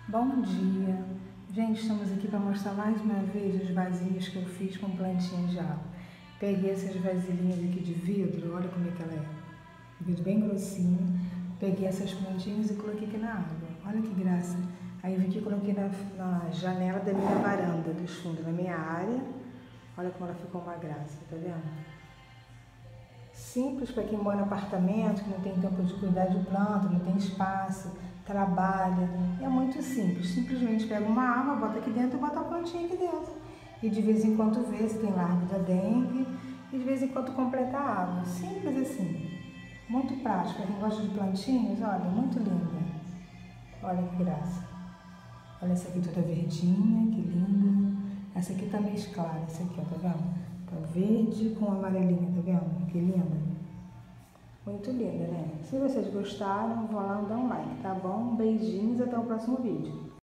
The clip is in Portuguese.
Bom dia! Gente, estamos aqui para mostrar mais uma vez os vasinhos que eu fiz com plantinhas de água. Peguei essas vasilhinhas aqui de vidro, olha como é que ela é. Vidro bem grossinho. Peguei essas plantinhas e coloquei aqui na água. Olha que graça! Aí vim aqui e coloquei na janela da minha varanda, dos fundos, na minha área. Olha como ela ficou uma graça, tá vendo? Simples para quem mora em apartamento, que não tem tempo de cuidar de planta, não tem espaço, trabalha. É muito simples. Simplesmente pega uma água, bota aqui dentro e bota a plantinha aqui dentro. E de vez em quando vê se tem larva da dengue e de vez em quando completa a água. Simples assim. Muito prático. Quem gosta de plantinhas, olha, muito linda. Olha que graça. Olha essa aqui toda verdinha, que linda. Essa aqui tá mais clara, essa aqui, ó, tá vendo? Tá verde com amarelinha, tá vendo? Que linda. Muito linda, né? Se vocês gostaram, vão lá dar um like, tá bom? Beijinhos, até o próximo vídeo.